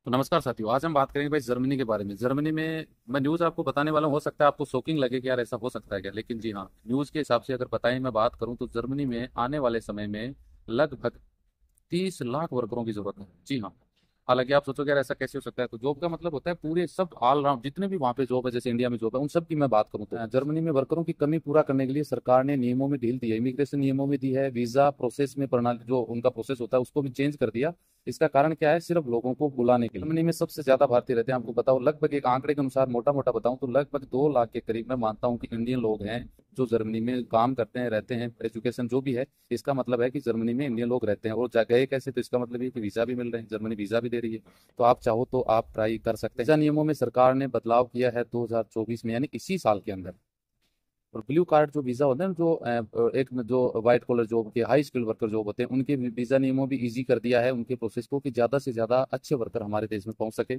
तो नमस्कार साथियों, आज हम बात करेंगे भाई जर्मनी के बारे में। जर्मनी में मैं न्यूज़ आपको बताने वाला हूँ। हो सकता है आपको शॉकिंग लगे कि यार ऐसा हो सकता है क्या, लेकिन जी हाँ, न्यूज़ के हिसाब से अगर बताएं मैं बात करूँ तो जर्मनी में आने वाले समय में लगभग 30 लाख वर्करों की जरूरत है। जी हाँ। हालांकि आप सोचोगे यार ऐसा कैसे हो सकता है, तो जॉब का मतलब होता है पूरे सब ऑल राउंड जितने भी वहाँ पे जॉब है, जैसे इंडिया में जॉब है, उन सब की मैं बात करूँ तो जर्मनी में वर्करों की कमी पूरा करने के लिए सरकार ने नियमों में ढील दी है, इमिग्रेशन नियमों में दी है, वीजा प्रोसेस में प्रणाली जो उनका प्रोसेस होता है उसको भी चेंज कर दिया। इसका कारण क्या है? सिर्फ लोगों को बुलाने के लिए। जर्मनी में सबसे ज्यादा भारतीय रहते हैं। आपको बताओ, लगभग एक आंकड़े के अनुसार मोटा मोटा बताऊं तो लगभग 2 लाख के करीब मैं मानता हूं कि इंडियन लोग हैं जो जर्मनी में काम करते हैं, रहते हैं, एजुकेशन जो भी है। इसका मतलब है कि जर्मनी में इंडियन लोग रहते हैं और गए कैसे, तो इसका मतलब ये कि वीजा भी मिल रहे हैं, जर्मनी वीजा भी दे रही है। तो आप चाहो तो आप ट्राई कर सकते हैं। वीजा नियमों में सरकार ने बदलाव किया है 2024 में, यानी इसी साल के अंदर। और ब्लू कार्ड जो वीजा होता है ना, जो एक जो व्हाइट कॉलर जॉब के हाई स्किल्ड वर्कर जॉब होते हैं, उनके वीजा नियमों भी इजी कर दिया है उनके प्रोसेस को, कि ज्यादा से ज्यादा अच्छे वर्कर हमारे देश में पहुंच सके।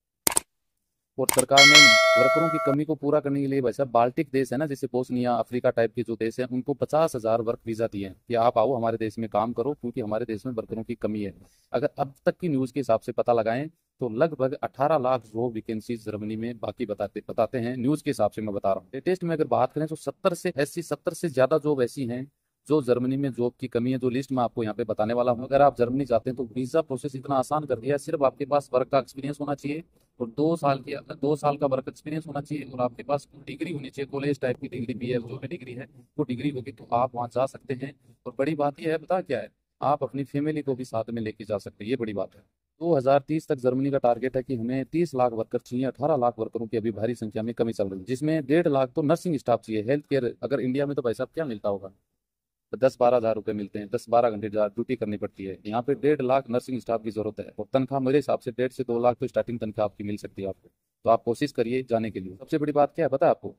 और सरकार ने वर्करों की कमी को पूरा करने के लिए, वैसा बाल्टिक देश है ना, जैसे बोस्निया अफ्रीका टाइप के जो देश हैं, उनको 50,000 वर्क वीजा दिए हैं कि आप आओ हमारे देश में काम करो, क्योंकि हमारे देश में वर्करों की कमी है। अगर अब तक की न्यूज़ के हिसाब से पता लगाएं तो लगभग 18 लाख जो वैकेंसीज जर्मनी में बाकी बताते बताते हैं, न्यूज़ के हिसाब से मैं बता रहा हूँ। लेटेस्ट में अगर बात करें तो 70 से ज्यादा जॉब ऐसी हैं जो जर्मनी में जॉब की कमी है, जो लिस्ट मैं आपको यहाँ पे बताने वाला हूँ। अगर आप जर्मनी जाते हैं तो वीजा प्रोसेस इतना आसान कर दिया है, सिर्फ आपके पास वर्क का एक्सपीरियंस होना चाहिए और 2 साल का वर्क एक्सपीरियंस होना चाहिए और आपके पास डिग्री होनी चाहिए, कॉलेज टाइप की डिग्री भी है, जो भी डिग्री है वो डिग्री होगी तो आप वहाँ जा सकते हैं। और बड़ी बात यह है, पता क्या है, आप अपनी फैमिली को भी साथ में लेके जा सकते हैं, ये बड़ी बात है। 2030 तक जर्मनी का टारगेट है कि हमें 30 लाख वर्कर चाहिए। 18 लाख वर्करों की अभी भारी संख्या में कमी चल रही है, जिसमें 1.5 लाख तो नर्सिंग स्टाफ चाहिए, हेल्थ केयर। अगर इंडिया में तो भाई साहब क्या मिलता होगा, 10-12 हज़ार रुपये मिलते हैं, 10-12 घंटे ड्यूटी करनी पड़ती है। यहाँ पे 1.5 लाख नर्सिंग स्टाफ की जरूरत है और तनख्वाह मेरे हिसाब से 1.5 से 2 लाख तो स्टार्टिंग तनख्वाह आपकी मिल सकती है आपको। तो आप कोशिश करिए जाने के लिए। सबसे बड़ी बात क्या है पता है आपको?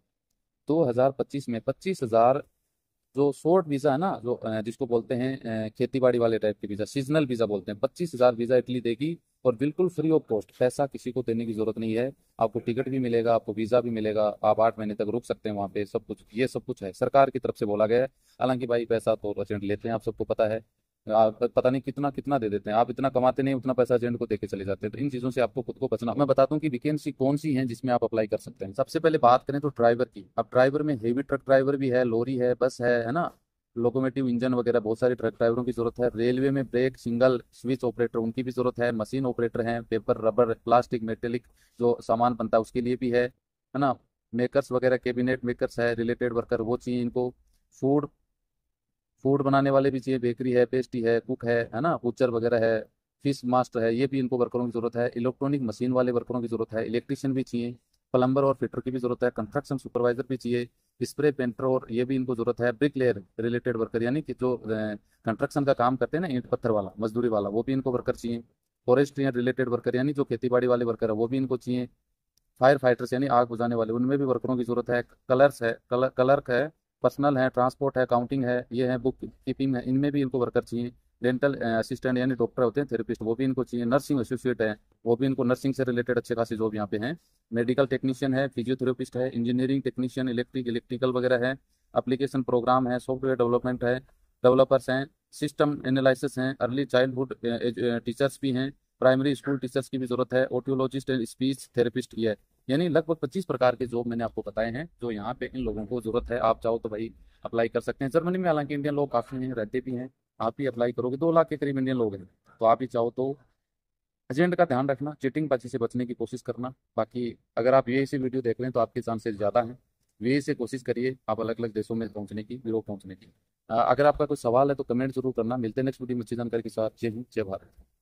2025 में 25,000 जो शॉर्ट वीजा है ना, जो जिसको बोलते हैं खेती बाड़ी वाले टाइप के वीजा, सीजनल वीजा बोलते हैं, 25,000 वीजा इटली देगी और बिल्कुल फ्री ऑफ कॉस्ट। पैसा किसी को देने की जरूरत नहीं है। आपको टिकट भी मिलेगा, आपको वीजा भी मिलेगा, आप 8 महीने तक रुक सकते हैं वहाँ पे। सब कुछ, ये सब कुछ है सरकार की तरफ से बोला गया है। हालांकि भाई पैसा तो एजेंट लेते हैं, आप सबको पता है। आप पता नहीं कितना कितना दे देते हैं, आप इतना कमाते नहीं उतना पैसा एजेंट को देके चले जाते हैं। तो इन चीजों से आपको खुद को बचना। मैं बताता हूँ कि वैकेंसी कौन सी है जिसमें आप अप्लाई कर सकते हैं। सबसे पहले बात करें तो ड्राइवर की। अब ड्राइवर में हेवी ट्रक ड्राइवर भी है, लॉरी है, बस है ना, लोकोमोटिव इंजन वगैरह, बहुत सारे ट्रक ड्राइवरों की जरूरत है। रेलवे में ब्रेक सिंगल स्विच ऑपरेटर, उनकी भी जरूरत है। मशीन ऑपरेटर हैं, पेपर रबर प्लास्टिक मेटेलिक जो सामान बनता है उसके लिए भी है ना। मेकर्स वगैरह, कैबिनेट मेकर्स है, रिलेटेड वर्कर वो चाहिए इनको। फूड फूड बनाने वाले भी चाहिए, बेकरी है, पेस्ट्री है, कुक है ना, बutcher वगैरह है, फिश मास्टर है, ये भी इनको वर्करों की जरूरत है। इलेक्ट्रॉनिक मशीन वाले वर्करों की जरूरत है, इलेक्ट्रिशियन भी चाहिए, प्लम्बर और फिटर की भी जरूरत है, कंस्ट्रक्शन सुपरवाइजर भी चाहिए, स्प्रे पेंटर और ये भी इनको जरूरत है। ब्रिक लेयर रिलेटेड वर्कर, यानी कि जो कंस्ट्रक्शन का काम करते हैं ना, ईंट पत्थर वाला मजदूरी वाला, वो भी इनको वर्कर चाहिए। फॉरेस्ट्री रिलेटेड वर्कर, यानी जो खेती बाड़ी वाले वर्कर है वो भी इनको चाहिए। फायर फाइटर्स यानी आग बुझाने वाले, उनमें भी वर्करों की जरूरत है। कलर्स है, क्लर्क है, पर्सनल है, ट्रांसपोर्ट है, काउंटिंग है, ये है, बुक कीपिंग है, इनमें भी इनको वर्कर चाहिए। डेंटल असिस्टेंट यानी डॉक्टर होते हैं, थेरेपिस्ट, वो भी इनको चाहिए। नर्सिंग एसोसिएट है, वो भी इनको, नर्सिंग से रिलेटेड अच्छे खासी जॉब यहाँ पे हैं। मेडिकल टेक्नीशियन है, फिजियोथेरेपिस्ट है, इंजीनियरिंग टेक्नीशियन, इलेक्ट्रिकल वगैरह है। एप्लीकेशन प्रोग्राम है, सॉफ्टवेयर डेवलपमेंट है, डेवलपर्स हैं, सिस्टम एनालिसिस हैं, अर्ली चाइल्डहुड टीचर्स भी हैं, प्राइमरी स्कूल टीचर्स की भी जरूरत है, ऑटियोलॉजिस्ट एंड स्पीच थेरेपिस्ट ये है। यानी लगभग 25 प्रकार के जॉब मैंने आपको बताए हैं जो यहाँ पे इन लोगों को जरूरत है। आप चाहो तो भाई अप्लाई कर सकते हैं। जर्मनी में हालांकि इंडियन लोग काफी हैं, रहते भी हैं। आप भी अप्लाई करोगे, 2 लाख के करीब इंडियन लोग हैं, तो आप भी चाहो तो एजेंट का ध्यान रखना, चीटिंग बाजी से बचने की कोशिश करना। बाकी अगर आप ये से वीडियो देख रहे हैं तो आपके चांसेस ज़्यादा हैं। वे से कोशिश करिए आप अलग अलग देशों में पहुंचने की, यूरोप पहुंचने की। अगर आपका कोई सवाल है तो कमेंट जरूर करना। मिलते हैं नेक्स्ट वीडियो में अच्छी जानकारी के साथ। जय हिंद, जय भारत।